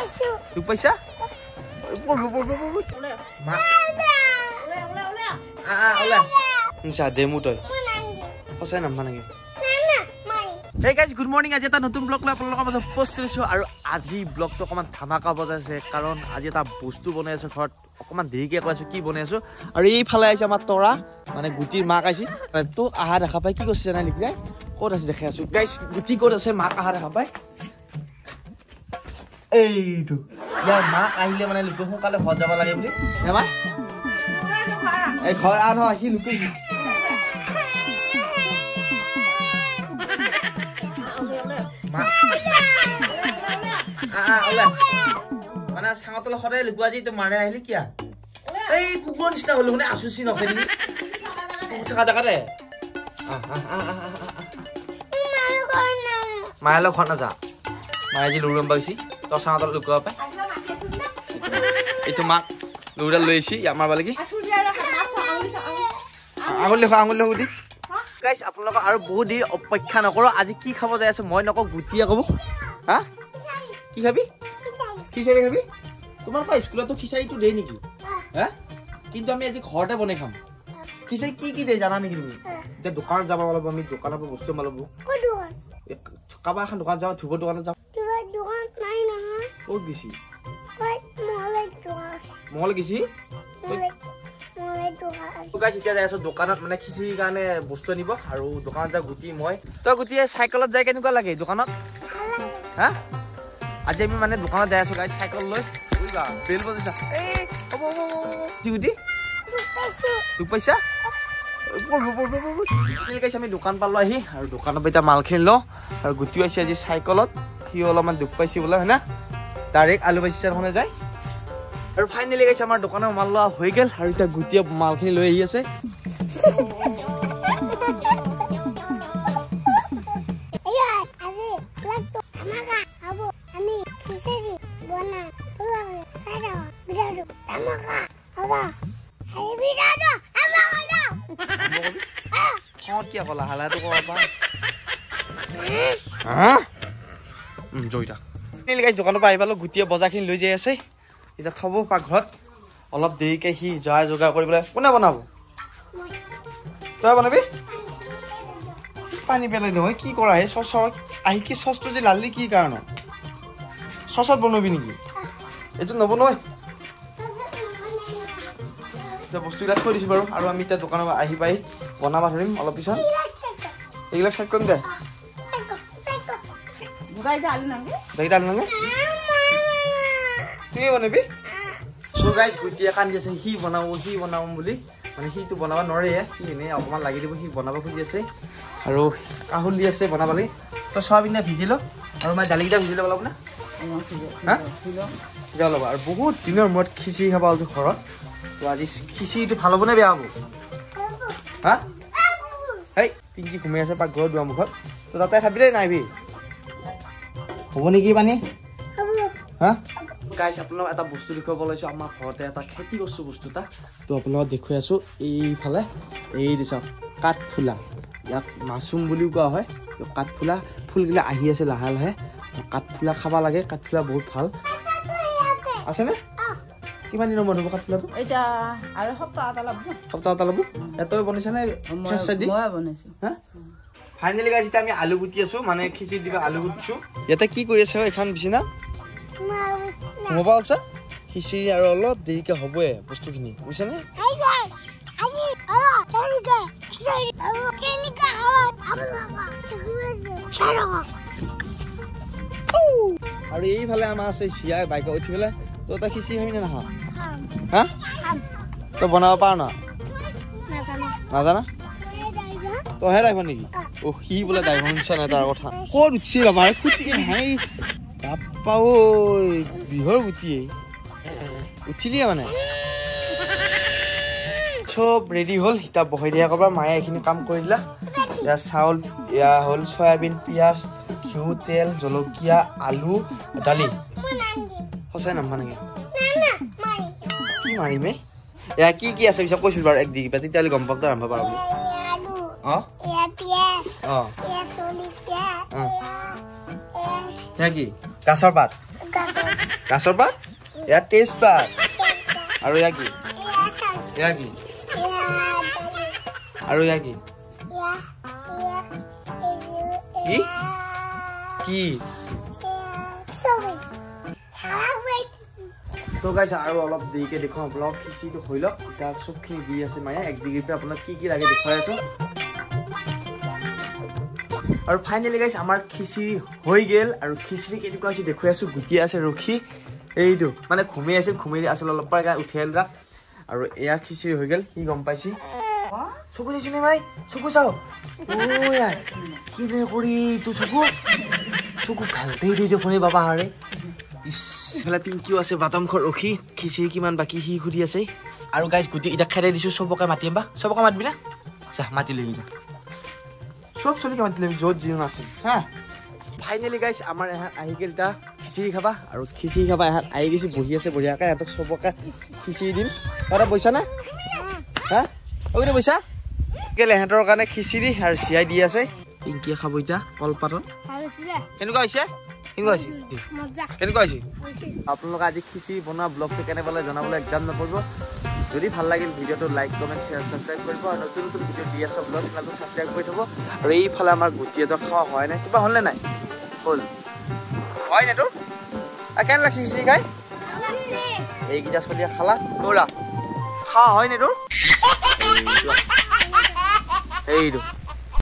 দুখ পাইছা দেমু তই সঁচাই নাম্বা নেকি Hey guys, good morning. আজি এটা নতুন ব্লগ লৈ আপোনালোকৰ মাজত পোষ্ট কৰিছো আৰু আজি ব্লগটো অকমান ধামাকা বজাইছে কাৰণ আজি এটা বস্তু বনাই আছো ঘৰত অকমান দেৰিকে কৈছো কি বনাই আছো আৰু এই ফালে আইছে আমাৰ তৰা মানে গুটিৰ মাক আইছি তো আহা দেখা পাই কি কৈছে জানা নেকি ক'ত আছে দেখাই আছো গাইস গুটি ক'ত আছে মাক আহা দেখা পাই এইটো ইয়াৰ মাক আহিলে মানে লুকু সোনকালে ঘৰ যাব লাগে বুলি নেমা এই ঘৰ আন হয় সি লুকুই মানে সাঙতলে সদায় লুকুৱা যি তো মাৰে আহিলি কিয়া এই কুকুৰ নিচিনা হলো মানে আসুচি নকৰি থকা জাগাতে মায়ালে ঘৰ নাযা মায়ে যি লুৰম পাইছি তো সাঙতলে লুকুৱা পাই এইটো মাক লুৰা লৈছি আমাৰ বালে কি আঙুল লেখো দি গাইস আপোনালোক আৰু বহুত দেৰি অপেক্ষা নকৰো আজি কি খাব যাই আছে মই নকওঁ গুটিয়া কব হা কি খাবি খিচাৰি খাবি তোমাৰ পা স্কুলতো খিচাৰিটো দেই নেকি হা কিন্তু আমি আজি ঘৰতে বনাই খাম খিচাৰি কি দেই জানা নেকি তুমি এতিয়া দোকানত যাব লাগিব আমি দোকানৰ পৰা বস্তু মালব কাবা এখন দোকান যাওঁ ধুব দোকানত যাওঁ দোকান নাই নহয় ক'ত গেছি মহল গেছি গাইস এতিয়া যাই আছো দোকানত মানে খিচিৰিৰ কাৰণে বস্তু আনিব আৰু দোকানত যা গুটি মই তই গুটিয়ে চাইকেলত যাই কেনেকুৱা লাগে দোকানত হা আজি আমি মানে দোকানত যাই আছো গাইস সাইকেল লৈ বুঝবা বেল বজাইছা এই হ'ব গুটি দুখ পাইছা গাইস আমি দোকান পালো আহি আৰু দোকানৰ পৰা মাল খিনি লওঁ আৰু গুটি আছে আজি সাইকেলত সি অলপমান দুখ পাইছি বোলে হয় না ডাইৰেক্ট আলু বাজিচাৰখনে যায় আৰু ফাইনালি গাইস আমাৰ দোকানৰ মাল লোৱা হৈ গেল আৰু এটা গুটিয়া মালখিনি লৈ আহি আছে কিয় কলা হালাটো কবা জয়টা গাইস দোকানৰ পৰা আহি পালো গুটিয়া বজাৰখিনি লৈ যাই আছে এটা খাব পাকঘৰত অলপ দেৰিকে সি যায় যোগাৰ কৰিবলৈ কোনে বনাব তই বনাবি পানী পেলাই নহয় কি কৰা হে চচ আহি কি চচটো যে লালি কি কাৰণে চচত বনাবি নেকি এইটো নবনাই বস্তুবিলাক থৈ দিছো বাৰু আৰু আমি এতিয়া দোকানৰ পৰা আহি পাই বনাব ধৰিম অলপ পিছত এইবিলাক চাইড কৰিম দে তুমি বনাবি So guys, গুটিয়া কান্দি আছে সি বনাব বুলি মানে সিটো বনাব নৰে সি এনে অকমান লাগি দিব সি বনাব খুজি আছে আৰু কাহুলি আছে বনাবলে তো সয়াবিন ভিজিলো আৰু মই দালিটা ভিজিলো অলপ না হা ভিজালো আৰু বহুত দিনৰ মূৰত খিচিৰি খাব আলছো ঘৰত তো আজি খিচিৰিটো ভাল হ'ব নে বেয়া হ'ব হা হেই পিংকি ঘুমাই আছে পাক ঘৰ দুৱা মুখত তো তাতে খাবিলে নাইবি হ'ব নেকি পানী হা গাইস আপোনাক এটা বস্তু দেখুৱাব লৈছো আমাৰ ঘৰতে এটা খেতি কৰিছো বস্তুটা তো আপোনাক দেখুৱাই আছো এইফালে এই দিছ কাঠফুলা ইয়াক মাছৰুম বুলিও কোৱা হয় তো কাঠফুলা ফুলগিলা আহি আছে লাহে লাহে কাঠফুলা খাব লাগে কাঠফুলা বহুত ভাল আছে নে কিমান দিনৰ মূৰত হ'ব কাঠফুলাটো এটা আৰু সপ্তাহ এটা ল'ব এতই বনাইছে নে মই বনাইছো হা ফাইনালি গাইস এতিয়া আমি আলু গুটি আছো মানে খিচিৰি দিবা আলু গুটিছো ইয়াতে কি কৰি আছে এখন বিছনা মোবাইল আছে খিচিৰি আৰু অলপ দেৰিকে হ'বই বস্তুখিনি বুজিছে নে আৰু এইফালে আমাৰ আছে চিয়াই বাইকত উঠি পেলাই তো এটা খিচিৰি খাবি নে নাহা হা তই বনাব পাৰ না নাজানা তইহে ড্ৰাইভাৰ নেকি সি বোলে ড্ৰাইভাৰ নিচিনা নাই তাৰ কথা ক'ত উঠিছিল আমাৰ খুটিকে হাই বাপ্পা ঐ বিহৰ গুটিয়ে উঠিলিয়ে মানে চব ৰেডি হ'ল এতিয়া বহাই দিয়া ক'বা মায়ে এইখিনি কাম কৰি দিলা এয়া চাউল এয়া হ'ল চয়াবিন পিঁয়াজ ঘিউ তেল জলকীয়া আলু দালি সঁচাই নাম্বা নেকি কি মাৰিমে এয়া কি আছে পিছত কৈছিল বাৰু এক দি কিবা তেতিয়াহ'লে গম পাব তই ৰান্ধিব পাৰ বুলি কি গাছৰ পাত গাছৰ পাত ইয়াৰ টেষ্ট পাত আৰু ইয়া কি ইয়া কি আৰু ইয়া কি কি কি তো গাইছ আৰু অলপ দেৰিকে দেখুৱাম আপোনাক খিচিৰিটো হৈ লওক এতিয়া চবখিনি দি আছে মায়ে 1 ডিগ্ৰীৰ পৰা আপোনাক কি লাগে দেখুৱাই আছো আৰু ফাইনেলি গাইছ আমাৰ খিচিৰি হৈ গেল আৰু খিচিৰি কেনেকুৱা হৈছে দেখুৱাই আছো গুটি আছে ৰখি এইটো মানে ঘুমি আছিল ঘুমি আছিল অলপ পৰা উঠিয়াল ৰাখ আৰু এয়া খিচিৰি হৈ গেল কি গম পাইছি চকু দিছো নে ভাই চকু চাও ও यार কি নে কৰি তো চকু ভালতে দি দেখোনে বাবা হাৰে ইছলা পিংকিও আছে বাদাম খৰ ৰখি খিচিৰি কিমান বাকি হি খুদি আছে আৰু গাইছ গুটি ইটা খাই দিছো সবকে মাতিবা সবকে মাতবি না যা মাতি লৈ যা সব চলিকে মাতি লৈ যত জিন আছে হা ফাইনালি গাইছ আমাৰ আহি গেলটা খিচিৰি খাবা আৰু খিচিৰি খাবা এহাত আহি গেছি বহি আছে বঢ়িয়াকৈ এহাতক সবকে খিচিৰি দিম তৰা বৈছা না হা ওইটা বৈছা গেলে এহাতৰ কাৰণে খিচিৰি আৰু চিয়াই দি আছে পিংকিয়ে খাব ইটা কলপাতত কেনেকুৱা হৈছে কেনেকুৱা হৈছে কেনেকুৱা হৈছে আপোনালোকে আজি খিচিৰি বনোৱা ব্লগটো কেনে পালে জনাবলৈ একদম নপৰিব যদি ভাল লাগিল ভিডিঅ'টো লাইক কমেণ্ট শ্বেয়াৰ ছাবস্ক্ৰাইব কৰিব আৰু নতুন নতুন ভিডিঅ' দি আছো ব্লগ চেনেলটো ছাবস্ক্ৰাইব কৰি থ'ব আৰু এইফালে আমাৰ গুটি এটা খোৱা হয় নাই কিবা হ'লনে নাই হ'ল হয় নে তোৰ কেনে লাগছে খিচিৰি খাই এইকেইটা চলিয়া খালা দৌৰা খোৱা হয় নে তোৰ এইটো